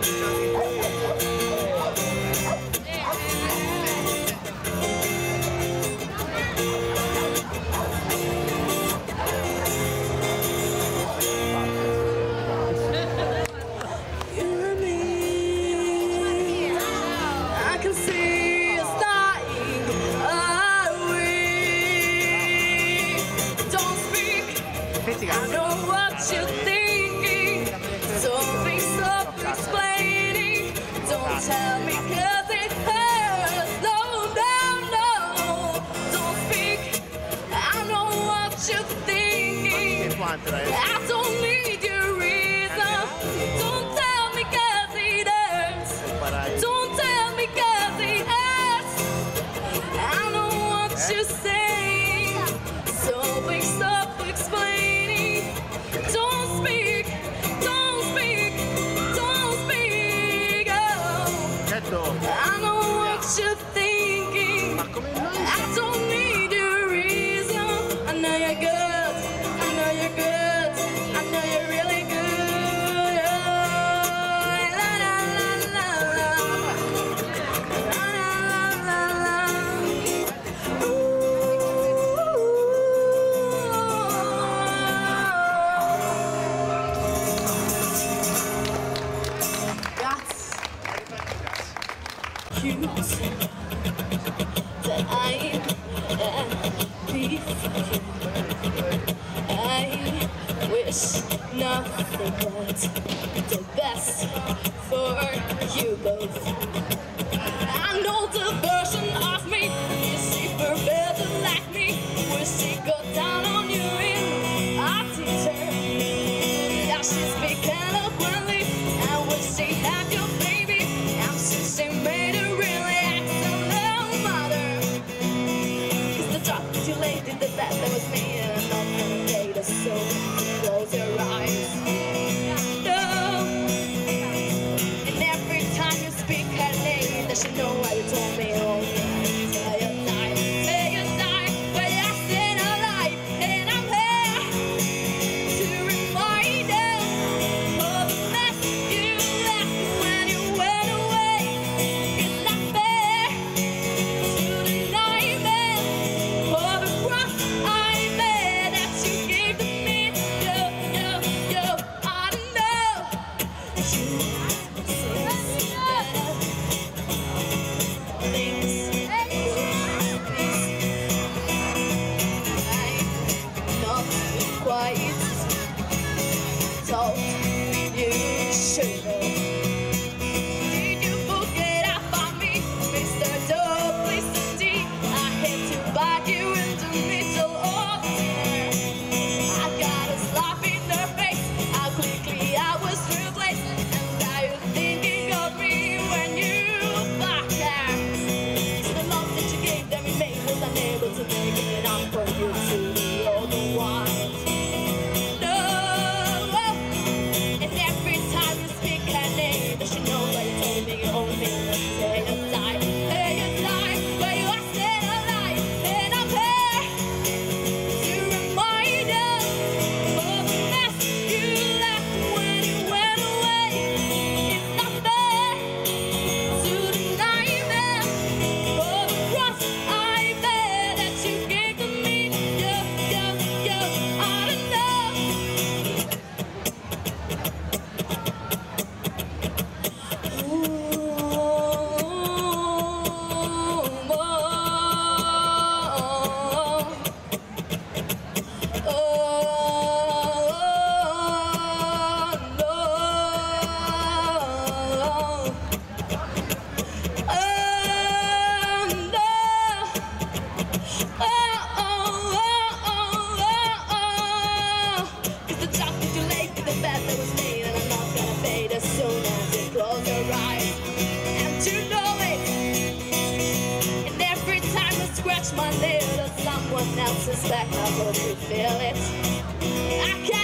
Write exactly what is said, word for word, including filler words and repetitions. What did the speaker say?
I know what you're thinking, so please stop explaining. Don't tell me cause it hurts, no, no, no. Don't speak, I know what you're thinking. I don't need your reason. Don't tell me cause it hurts. Don't tell me cause it hurts. I know what you're saying, so please stop explaining. Don't speak, don't speak, don't speak. Oh, I know what you're thinking. I don't need your reason. I know you're good. I know you're good. I know you're really good. Oh, la la la la la. La la la la la. Cute that I am beef. I wish nothing but the best for you both. I know the version of me is she better like me. Will she go down on you in a teacher? Now she's speaking up friendly. And will she have your baby? And since she made her really excellent mother. Cause the talk too late in the bed that was me. And I'm not gonna date her, so close your eyes. No. And every time you speak her name, does she know why you told me oh, say your time, say your time, but you're still alive. And I'm here to remind you of the mess you left when you went away. It's not fair to deny me of the rough I made that you gave to me. Yo, yo, yo, I don't know. You say things I'm not quite told you should know. Did you forget about me, Mister Duplicity? I hate to bite you in the middle of dinner. I got a slap in the face, how quickly I was replaced. And now you're thinking of me when you back there. So the love that you gave that we made was unable to make it up for you to the other one. No, and every time you speak her name, does she know that you told me your own thing? Say your time, say your time, but you are still alive. And I'm here to remind you of the mess you left when you went away. It's not fair to deny them for the cross I bear that you gave to me. Yo, yo, yo, I don't know. Ooh, oh, oh, oh, no. Oh, no. Oh, oh, oh, oh, oh. It's the talk that you laid in the bed that was made, and I'm not gonna fade as soon as you close your eyes. And you know it. And every time I scratch my nail on someone else's back, I hope you feel it. I can't